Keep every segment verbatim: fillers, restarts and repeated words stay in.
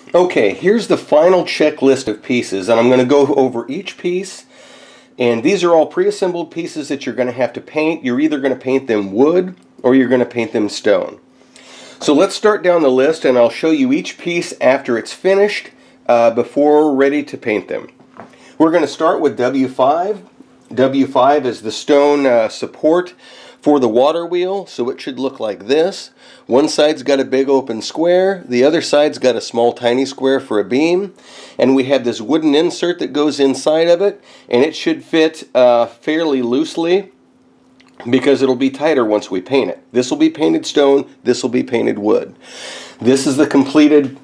Okay, here's the final checklist of pieces, and I'm going to go over each piece. And these are all pre-assembled pieces that you're going to have to paint. You're either going to paint them wood or you're going to paint them stone. So let's start down the list, and I'll show you each piece after it's finished uh, before we're ready to paint them. We're going to start with W five. W five is the stone uh, support for the water wheel, so it should look like this. One side's got a big open square, the other side's got a small tiny square for a beam, and we have this wooden insert that goes inside of it, and it should fit uh, fairly loosely because it'll be tighter once we paint it. This will be painted stone, this will be painted wood. This is the completed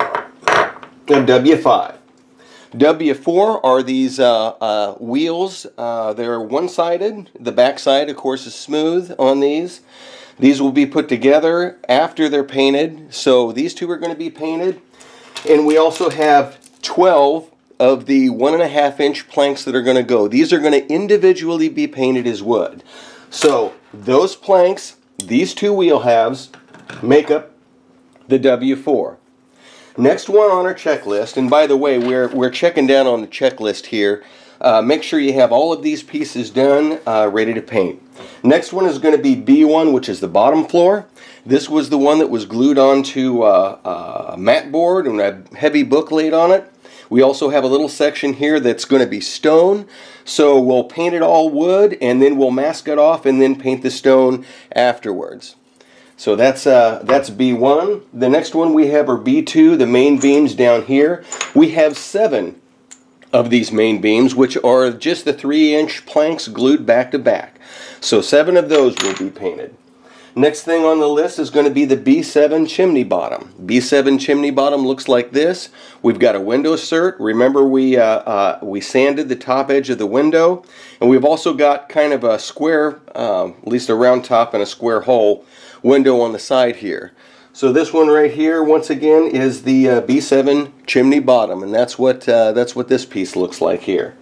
W five. W four are these uh, uh, wheels. Uh, they're one-sided. The back side, of course, is smooth on these. These will be put together after they're painted. So these two are going to be painted. And we also have twelve of the one and a half inch planks that are going to go. These are going to individually be painted as wood. So those planks, these two wheel halves, make up the W four. Next one on our checklist, and by the way, we're, we're checking down on the checklist here. Uh, make sure you have all of these pieces done, uh, ready to paint. Next one is going to be B one, which is the bottom floor. This was the one that was glued onto uh, a mat board and a heavy book laid on it. We also have a little section here that's going to be stone, so we'll paint it all wood, and then we'll mask it off and then paint the stone afterwards. So that's uh, that's B one. The next one we have are B two, the main beams down here. We have seven of these main beams, which are just the three inch planks glued back to back. So seven of those will be painted. Next thing on the list is going to be the B seven chimney bottom. B seven chimney bottom looks like this. We've got a window cert. Remember we, uh, uh, we sanded the top edge of the window. And we've also got kind of a square, um, at least a round top and a square hole window on the side here. So this one right here, once again, is the uh, B seven chimney bottom, and that's what uh, that's what this piece looks like here.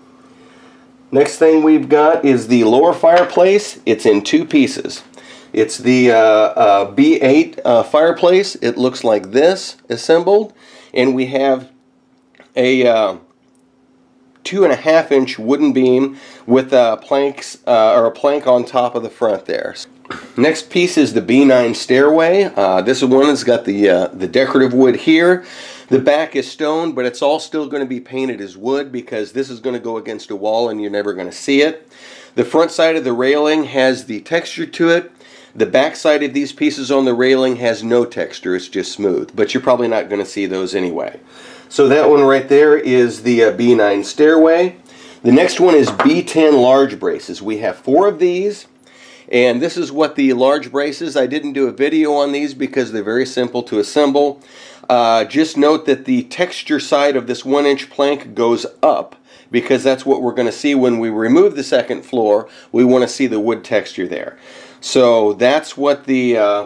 Next thing we've got is the lower fireplace. It's in two pieces. It's the uh, uh, B eight uh, fireplace. It looks like this assembled, and we have a uh, two and a half inch wooden beam with uh, planks uh, or a plank on top of the front there. Next piece is the B nine stairway. Uh, this one has got the uh, the decorative wood here. The back is stone, but it's all still going to be painted as wood because this is going to go against a wall and you're never going to see it. The front side of the railing has the texture to it. The back side of these pieces on the railing has no texture. It's just smooth, but you're probably not going to see those anyway. So that one right there is the uh, B nine stairway. The next one is B ten large braces. We have four of these. And this is what the large braces, I didn't do a video on these because they're very simple to assemble. Uh, just note that the texture side of this one inch plank goes up because that's what we're going to see when we remove the second floor. We want to see the wood texture there. So that's what the uh,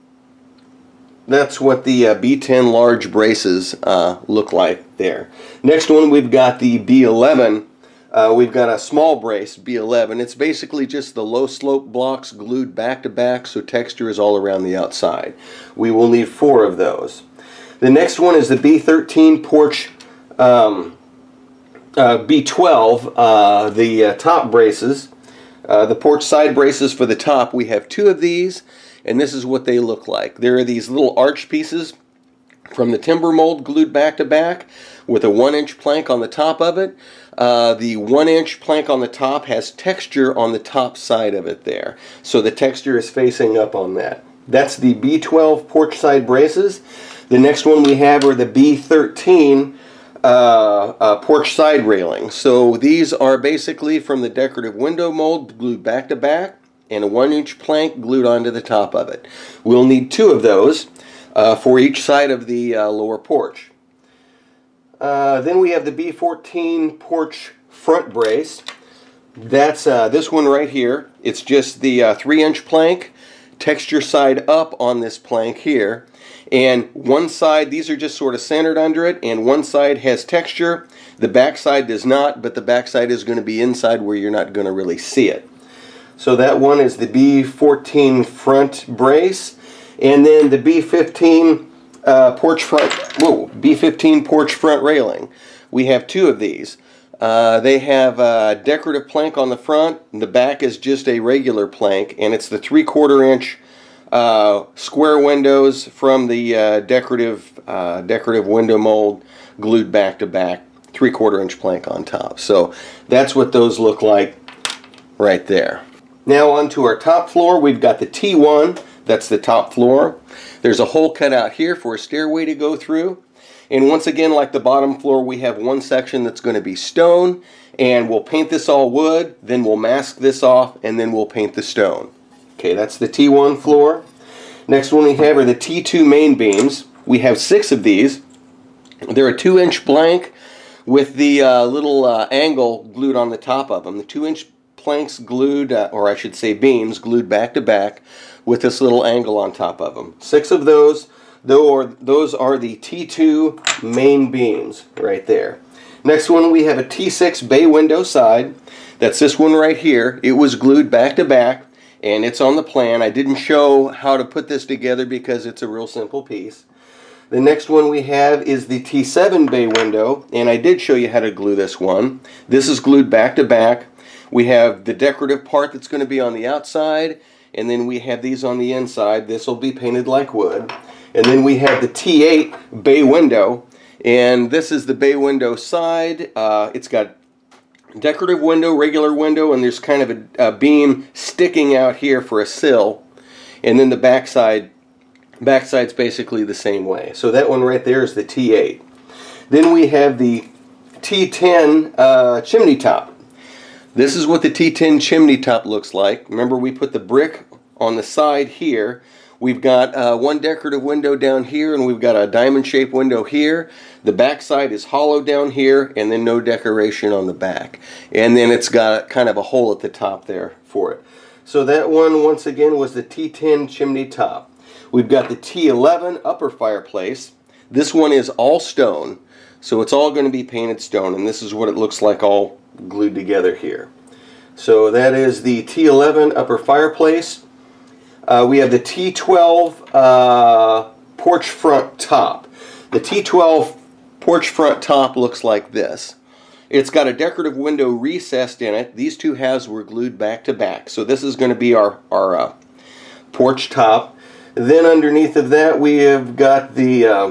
that's what the uh, B ten large braces uh, look like there. Next one we've got the B eleven. Uh, we've got a small brace, B eleven. It's basically just the low slope blocks glued back to back so texture is all around the outside. We will need four of those. The next one is the B thirteen porch, um, uh, B twelve, uh, the uh, top braces. Uh, the porch side braces for the top, we have two of these, and this is what they look like. There are these little arch pieces from the timber mold glued back to back with a one inch plank on the top of it. Uh, the one inch plank on the top has texture on the top side of it there. So the texture is facing up on that. That's the B twelve porch side braces. The next one we have are the B thirteen uh, uh, porch side railings. So these are basically from the decorative window mold glued back to back and a one inch plank glued onto the top of it. We'll need two of those uh, for each side of the uh, lower porch. Uh, then we have the B fourteen porch front brace. That's uh, this one right here. It's just the uh, three inch plank, texture side up on this plank here. And one side, these are just sort of centered under it, and one side has texture. The back side does not, but the back side is going to be inside where you're not going to really see it. So that one is the B fourteen front brace. And then the B fifteen uh, porch front, whoa, B fifteen porch front railing. We have two of these. Uh, they have a decorative plank on the front, and the back is just a regular plank, and it's the three-quarter inch uh, square windows from the uh, decorative uh, decorative window mold glued back to back, three-quarter inch plank on top. So that's what those look like right there. Now onto our top floor. We've got the T one, that's the top floor. There's a hole cut out here for a stairway to go through. And once again, like the bottom floor, we have one section that's going to be stone, and we'll paint this all wood, then we'll mask this off, and then we'll paint the stone. Okay, that's the T one floor. Next one we have are the T two main beams. We have six of these. They're a two inch blank with the uh, little uh, angle glued on the top of them. The two inch planks glued, uh, or I should say beams, glued back to back with this little angle on top of them. Six of those. Those are the T two main beams right there. Next one, we have a T six bay window side. That's this one right here. It was glued back to back, and it's on the plan. I didn't show how to put this together because it's a real simple piece. The next one we have is the T seven bay window, and I did show you how to glue this one. This is glued back to back. We have the decorative part that's going to be on the outside, and then we have these on the inside. This will be painted like wood. And then we have the T eight bay window, and this is the bay window side. Uh, it's got decorative window, regular window, and there's kind of a, a beam sticking out here for a sill. And then the backside, backside's basically the same way. So that one right there is the T eight. Then we have the T ten uh, chimney top. This is what the T ten chimney top looks like. Remember, we put the brick on the side here. We've got uh, one decorative window down here, and we've got a diamond-shaped window here. The back side is hollow down here, and then no decoration on the back. And then it's got kind of a hole at the top there for it. So that one, once again, was the T ten chimney top. We've got the T eleven upper fireplace. This one is all stone, so it's all going to be painted stone, and this is what it looks like all glued together here. So that is the T eleven upper fireplace. Uh, we have the T twelve uh, porch front top. The T twelve porch front top looks like this. It's got a decorative window recessed in it. These two halves were glued back to back. So this is going to be our, our uh, porch top. Then underneath of that we have got the uh,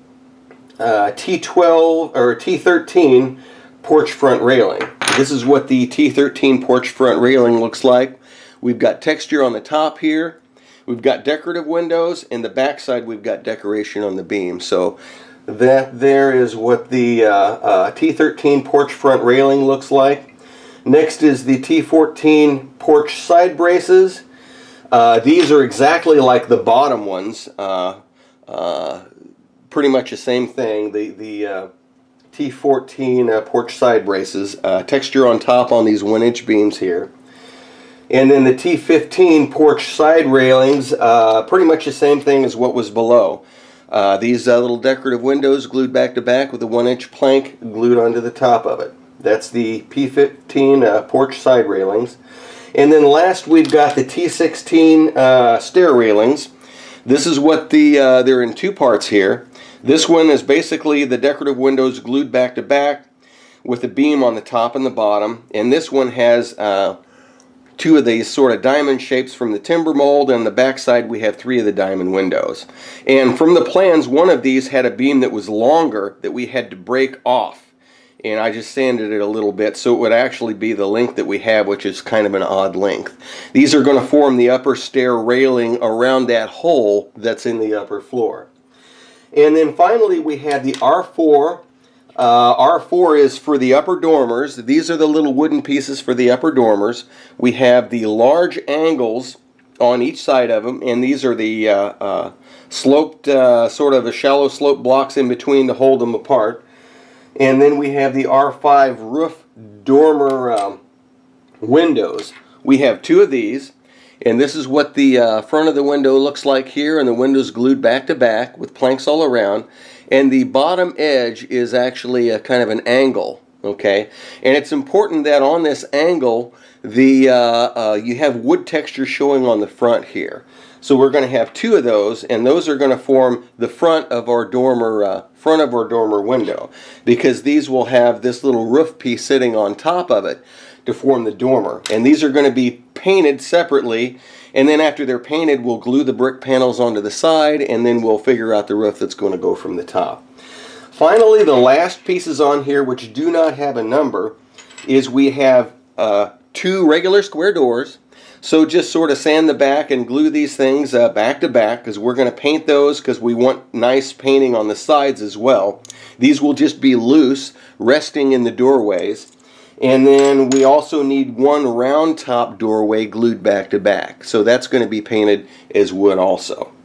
uh, T twelve or T thirteen porch front railing. This is what the T thirteen porch front railing looks like. We've got texture on the top here. We've got decorative windows, and the back side we've got decoration on the beam. So that there is what the uh, uh, T thirteen porch front railing looks like. Next is the T fourteen porch side braces. Uh, these are exactly like the bottom ones. Uh, uh, pretty much the same thing. The, the uh, T fourteen uh, porch side braces. Uh, texture on top on these one inch beams here. And then the T fifteen porch side railings, uh, pretty much the same thing as what was below. Uh, these uh, little decorative windows glued back to back with a one inch plank glued onto the top of it. That's the P fifteen uh, porch side railings. And then last we've got the T sixteen uh, stair railings. This is what the, uh, they're in two parts here. This one is basically the decorative windows glued back to back with a beam on the top and the bottom. And this one has uh, two of these sort of diamond shapes from the timber mold, and the back side we have three of the diamond windows. And from the plans, one of these had a beam that was longer that we had to break off, and I just sanded it a little bit so it would actually be the length that we have, which is kind of an odd length. These are going to form the upper stair railing around that hole that's in the upper floor. And then finally we have the R four. Uh, R four is for the upper dormers. These are the little wooden pieces for the upper dormers. We have the large angles on each side of them, and these are the uh, uh, sloped, uh, sort of a shallow slope blocks in between to hold them apart. And then we have the R five roof dormer um, windows. We have two of these, and this is what the uh, front of the window looks like here, and the window's glued back to back with planks all around. And the bottom edge is actually a kind of an angle, okay? And it's important that on this angle, the uh, uh, you have wood texture showing on the front here. So we're going to have two of those, and those are going to form the front of our dormer uh, front of our dormer window, because these will have this little roof piece sitting on top of it to form the dormer. And these are going to be painted separately, and then after they're painted, we'll glue the brick panels onto the side, and then we'll figure out the roof that's going to go from the top. Finally, the last pieces on here, which do not have a number, is we have uh, two regular square doors. So just sort of sand the back and glue these things uh, back to back, because we're going to paint those because we want nice painting on the sides as well. These will just be loose, resting in the doorways. And then we also need one round top doorway glued back to back. So that's going to be painted as wood also.